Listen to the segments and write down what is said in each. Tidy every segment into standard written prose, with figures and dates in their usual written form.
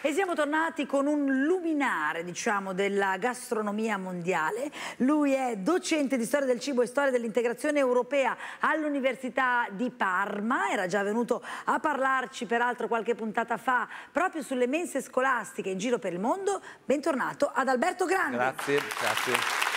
E siamo tornati con un luminare, diciamo, della gastronomia mondiale. Lui è docente di storia del cibo e storia dell'integrazione europea all'Università di Parma. Era già venuto a parlarci, peraltro, qualche puntata fa, proprio sulle mense scolastiche in giro per il mondo. Bentornato ad Alberto Grandi. Grazie, grazie.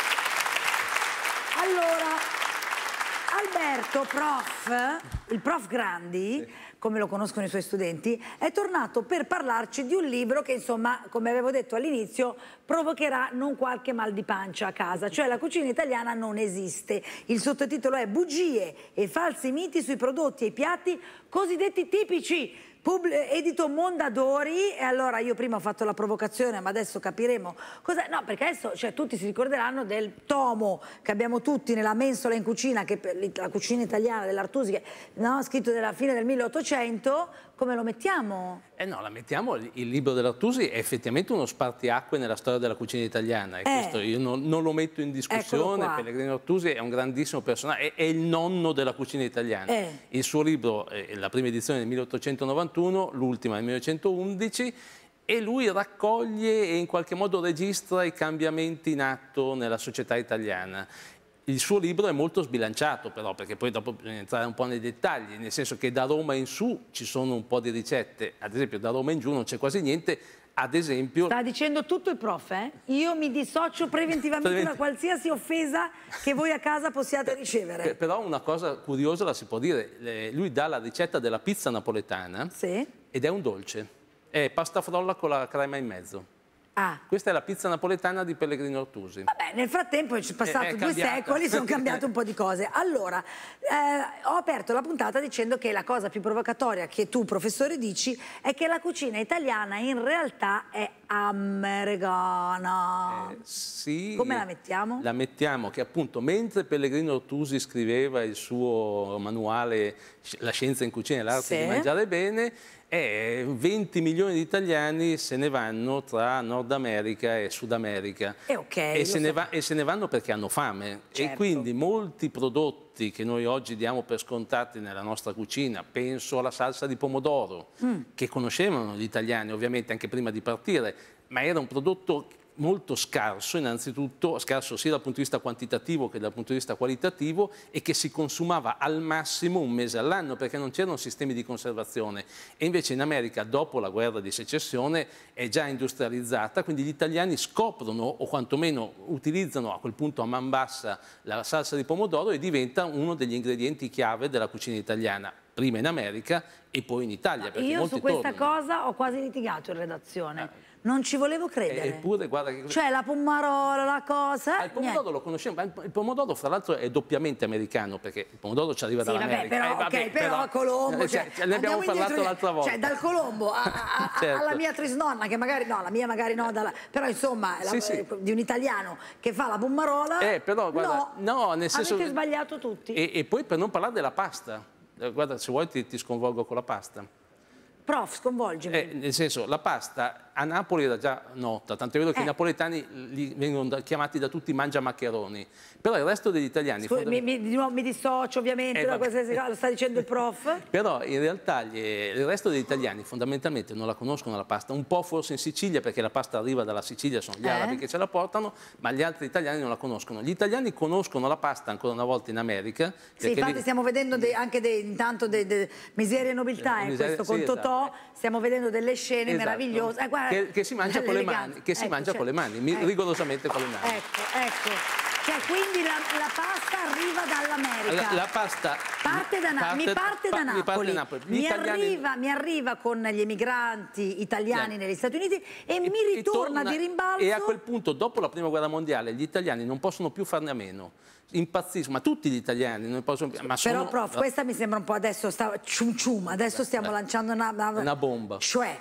Allora, Alberto, il prof Grandi, sì, come lo conoscono i suoi studenti, è tornato per parlarci di un libro che, insomma, come avevo detto all'inizio, provocherà non qualche mal di pancia a casa, cioè La cucina italiana non esiste. Il sottotitolo è Bugie e falsi miti sui prodotti e i piatti cosiddetti tipici. Edito Mondadori. E allora io prima ho fatto la provocazione, ma adesso capiremo cosa. No, perché adesso, cioè, tutti si ricorderanno del tomo che abbiamo tutti nella mensola in cucina, che la cucina italiana dell'Artusi, no? Scritto della fine del 1800. Come lo mettiamo? No, la mettiamo, il libro dell'Artusi è effettivamente uno spartiacque nella storia della cucina italiana, e questo io non lo metto in discussione. Pellegrino Artusi è un grandissimo personaggio, è il nonno della cucina italiana. Il suo libro, la prima edizione del 1891, l'ultima nel 1911, e lui raccoglie e in qualche modo registra i cambiamenti in atto nella società italiana. Il suo libro è molto sbilanciato però, perché poi dopo bisogna entrare un po' nei dettagli, nel senso che da Roma in su ci sono un po' di ricette, ad esempio da Roma in giù non c'è quasi niente, ad esempio... Sta dicendo tutto il prof, eh? Io mi dissocio preventivamente da qualsiasi offesa che voi a casa possiate ricevere. Però una cosa curiosa la si può dire, lui dà la ricetta della pizza napoletana, sì, ed è un dolce, è pasta frolla con la crema in mezzo. Questa è la pizza napoletana di Pellegrino Artusi. Vabbè, nel frattempo è passato 2 secoli, sono cambiate un po' di cose. Allora, ho aperto la puntata dicendo che la cosa più provocatoria che tu, professore, dici è che la cucina italiana in realtà è americana. Sì. Come la mettiamo? La mettiamo che appunto mentre Pellegrino Artusi scriveva il suo manuale La scienza in cucina e l'arte di mangiare bene, 20 milioni di italiani se ne vanno tra Nord America e Sud America e se ne vanno perché hanno fame, e quindi molti prodotti che noi oggi diamo per scontati nella nostra cucina, penso alla salsa di pomodoro, che conoscevano gli italiani ovviamente anche prima di partire, ma era un prodotto molto scarso, innanzitutto scarso sia dal punto di vista quantitativo che dal punto di vista qualitativo, e che si consumava al massimo un mese all'anno perché non c'erano sistemi di conservazione. E invece in America, dopo la guerra di secessione, è già industrializzata, quindi gli italiani scoprono o quantomeno utilizzano a quel punto a man bassa la salsa di pomodoro, e diventa uno degli ingredienti chiave della cucina italiana, prima in America e poi in Italia. Io su questa cosa ho quasi litigato in redazione. Non ci volevo credere. Eppure, guarda che... Cioè la pomarola, la cosa... il pomodoro lo conosciamo, il pomodoro fra l'altro è doppiamente americano, perché il pomodoro ci arriva dall'America. Però a Colombo... ne abbiamo parlato l'altra volta. Cioè dal Colombo alla mia trisnonna, che magari no, la mia magari no, però insomma di un italiano che fa la pomarola... Però guarda, no, nel senso... Avete sbagliato tutti. E poi per non parlare della pasta, guarda, se vuoi ti sconvolgo con la pasta. Prof, sconvolgimi. Nel senso, la pasta a Napoli era già nota, tanto è vero che i napoletani vengono chiamati da tutti mangiamaccheroni, però il resto degli italiani... mi dissocio ovviamente da qualsiasi cosa, lo sta dicendo il prof. Però in realtà il resto degli italiani fondamentalmente non la conoscono la pasta, un po' forse in Sicilia, perché la pasta arriva dalla Sicilia, sono gli arabi che ce la portano, ma gli altri italiani non la conoscono. Gli italiani conoscono la pasta ancora una volta in America. Sì, infatti stiamo vedendo anche intanto Miseria e Nobiltà, questo con Totò. Stiamo vedendo delle scene meravigliose. Che si mangia con le mani, con le mani, rigorosamente con le mani. Ecco. Cioè, quindi la pasta arriva dall'America. La pasta parte da Napoli. Mi arriva con gli emigranti italiani negli Stati Uniti e mi ritorna di rimbalzo. E a quel punto, dopo la Prima Guerra Mondiale, gli italiani non possono più farne a meno. Impazziscono, ma tutti gli italiani non possono più. Però, prof, questa mi sembra un po' adesso adesso stiamo lanciando una bomba. Cioè,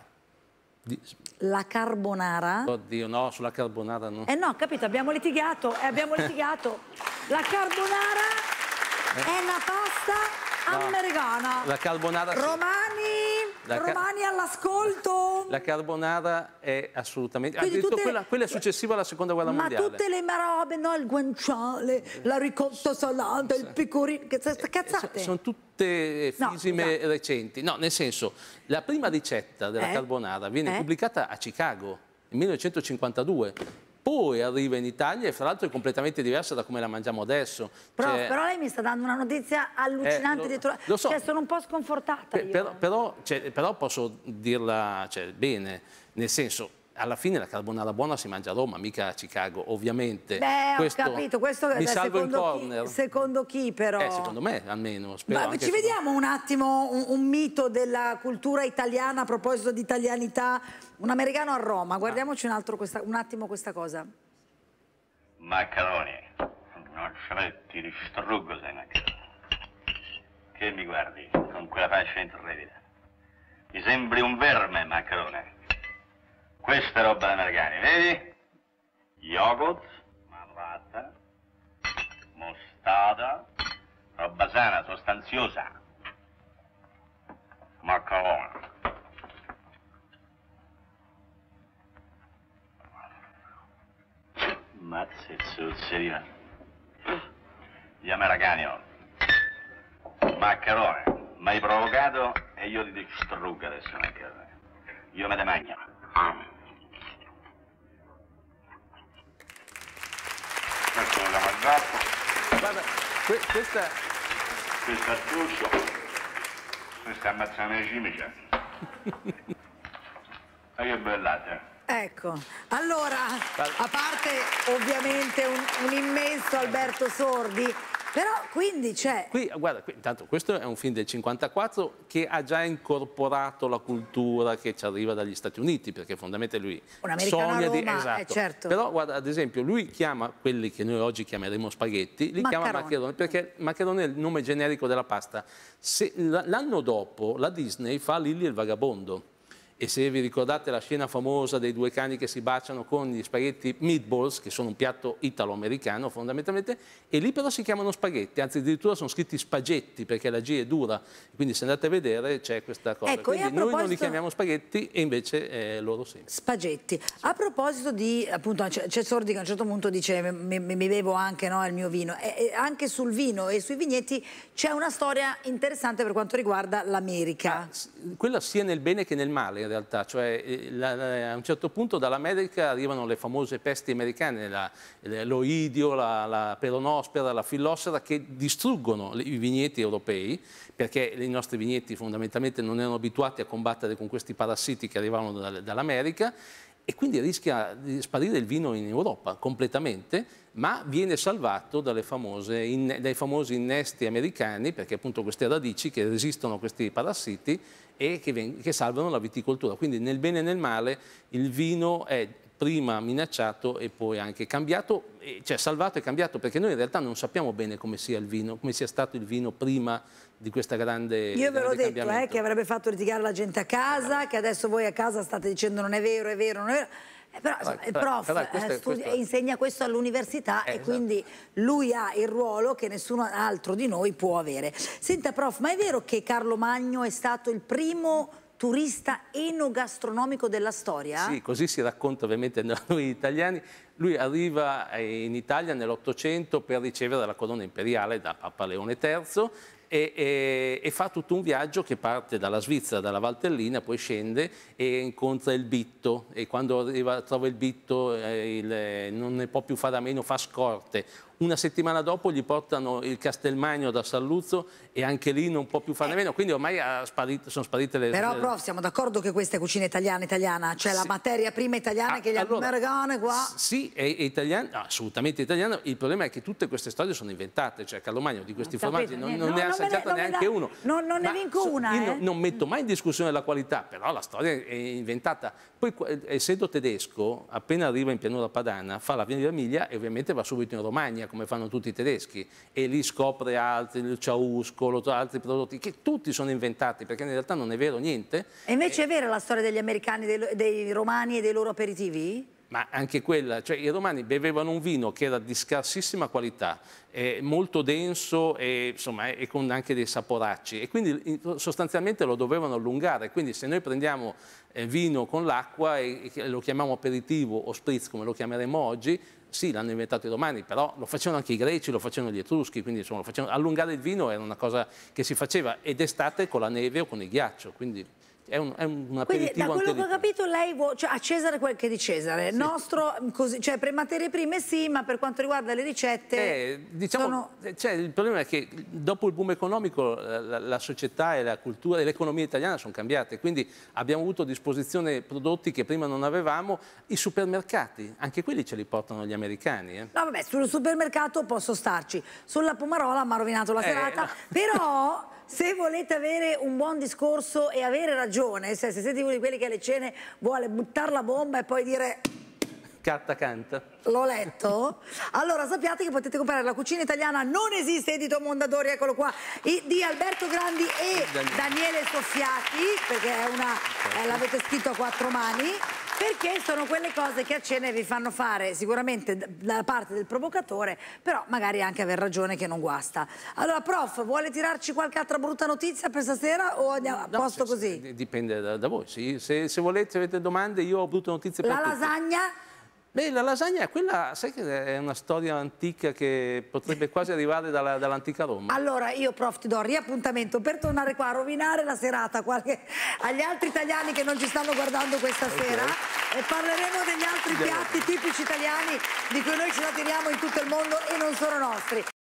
la carbonara. Oddio, no, sulla carbonara no. No, capito, abbiamo litigato. La carbonara è una pasta americana. La carbonara... Romani... Romani all'ascolto! La carbonara è assolutamente... Quindi quella è successiva alla seconda guerra mondiale. Ma tutte le robe, no? Il guanciale, la ricotta salata, il pecorino, che cazzate? Sono tutte fisime recenti. No, nel senso, la prima ricetta della carbonara viene pubblicata a Chicago nel 1952. Poi arriva in Italia e fra l'altro è completamente diversa da come la mangiamo adesso. Però lei mi sta dando una notizia allucinante. Lo so. Cioè, sono un po' sconfortata io. Però posso dirla bene, nel senso, alla fine la carbonara buona si mangia a Roma, mica a Chicago, ovviamente. Ho capito, questo mi salvo in corner. Secondo chi però? Secondo me almeno. Spero Ci vediamo un attimo un mito della cultura italiana a proposito di italianità. Un americano a Roma, guardiamoci un attimo questa cosa. Maccheroni, non ti distruggo sei maccheroni. Che mi guardi con quella faccia intrepida? Mi sembri un verme, maccherone. Questa è roba da americani, vedi? Yogurt, malvata, mostarda, roba sana, sostanziosa. Maccherone. Mazze zozzeria. Gli americani, maccherone, mi hai provocato e io ti distruggo adesso, maccherone. Io me ne mangio. Questo l'ho mangiato. Guarda, questa è giusto. Questa ammazzano i cimici. E che bellate. Ecco, allora, a parte ovviamente un immenso Alberto Sordi, però quindi c'è... Guarda, intanto questo è un film del 54 che ha già incorporato la cultura che ci arriva dagli Stati Uniti, perché fondamentalmente lui sogna di... Esatto. Certo. Però guarda, ad esempio, lui chiama quelli che noi oggi chiameremo spaghetti, li chiama maccheroni, perché maccherone è il nome generico della pasta. L'anno dopo la Disney fa Lily e il vagabondo. E se vi ricordate la scena famosa dei due cani che si baciano con gli spaghetti meatballs, che sono un piatto italo-americano fondamentalmente, e lì però si chiamano spaghetti, anzi addirittura sono scritti spagetti perché la G è dura, quindi se andate a vedere c'è questa cosa. Ecco, quindi noi non li chiamiamo spaghetti e invece loro sì. Spagetti. A proposito di, appunto, c'è Sordi che a un certo punto dice mi bevo anche il mio vino, e anche sul vino e sui vigneti c'è una storia interessante per quanto riguarda l'America. Quella sia nel bene che nel male, in realtà, cioè a un certo punto dall'America arrivano le famose pesti americane, l'oidio, la peronospera, la fillossera, che distruggono i vigneti europei, perché i nostri vigneti fondamentalmente non erano abituati a combattere con questi parassiti che arrivavano dall'America, e quindi rischia di sparire il vino in Europa completamente, ma viene salvato dai famosi innesti americani, perché appunto queste radici che resistono a questi parassiti e che salvano la viticoltura. Quindi nel bene e nel male il vino è prima minacciato e poi anche cambiato, cioè salvato e cambiato, perché noi in realtà non sappiamo bene come sia il vino, come sia stato il vino prima di questa grande Io ve l'ho detto che avrebbe fatto litigare la gente a casa, che adesso voi a casa state dicendo non è vero, è vero, non è vero. Però il prof insegna questo all'università e quindi lui ha il ruolo che nessuno altro di noi può avere. Senta prof, ma è vero che Carlo Magno è stato il primo turista enogastronomico della storia? Sì, così si racconta ovviamente noi italiani. Lui arriva in Italia nell'800 per ricevere la corona imperiale da Papa Leone III e fa tutto un viaggio che parte dalla Svizzera, dalla Valtellina, poi scende e incontra il Bitto, e quando trova il Bitto non ne può più fare a meno, fa scorte. Una settimana dopo gli portano il Castelmagno da Saluzzo e anche lì non può più farne a meno, quindi ormai sono sparite le... Però prof, siamo d'accordo che questa è cucina italiana, cioè la materia prima italiana che gli americani qua... Sì, è italiana, assolutamente italiana. Il problema è che tutte queste storie sono inventate, cioè Carlo Magno di questi formaggi non ne ha assaggiato neanche uno. Non ne vinco una, Io non metto mai in discussione la qualità, però la storia è inventata. Poi, essendo tedesco, appena arriva in pianura padana, fa la Via Emilia e ovviamente va subito in Romagna, come fanno tutti i tedeschi, e lì scopre il ciausco, altri prodotti che tutti sono inventati, perché in realtà non è vero niente. E invece è vera la storia degli americani, dei romani e dei loro aperitivi? Ma anche quella, cioè i romani bevevano un vino che era di scarsissima qualità, molto denso e, insomma, e con anche dei saporacci, e quindi sostanzialmente lo dovevano allungare. Quindi se noi prendiamo vino con l'acqua e lo chiamiamo aperitivo o spritz, come lo chiameremo oggi, sì, l'hanno inventato i romani, però lo facevano anche i greci, lo facevano gli etruschi, quindi insomma, allungare il vino era una cosa che si faceva, ed d'estate con la neve o con il ghiaccio, quindi è un aperitivo. Quindi, da quello che ho capito, lei cioè, a Cesare quel che è di Cesare, sì. Nostro, così, cioè per materie prime sì, ma per quanto riguarda le ricette diciamo, cioè, il problema è che dopo il boom economico la società e la cultura e l'economia italiana sono cambiate, quindi abbiamo avuto a disposizione prodotti che prima non avevamo. I supermercati, anche quelli ce li portano gli americani. No, vabbè, sul supermercato posso starci, sulla Pomarola mi ha rovinato la serata, no. Però se volete avere un buon discorso e avere ragione, se siete uno di quelli che alle cene vuole buttare la bomba e poi dire carta canta, l'ho letto, allora sappiate che potete comprare La cucina italiana non esiste, edito Mondadori, eccolo qua, di Alberto Grandi e Daniele Soffiati, perché l'avete scritto a 4 mani, perché sono quelle cose che a cena vi fanno fare sicuramente da parte del provocatore, però magari anche aver ragione che non guasta. Allora, prof, vuole tirarci qualche altra brutta notizia per stasera o andiamo a posto così? Dipende da voi, sì. Se volete, avete domande, io ho brutte notizie per tutti. La lasagna? Beh, la lasagna, quella, sai che è una storia antica che potrebbe quasi arrivare dall'antica Roma. Allora, io, prof, ti do riappuntamento per tornare qua a rovinare la serata agli altri italiani che non ci stanno guardando questa sera, e parleremo degli altri piatti tipici italiani di cui noi ci la tiriamo in tutto il mondo e non sono nostri.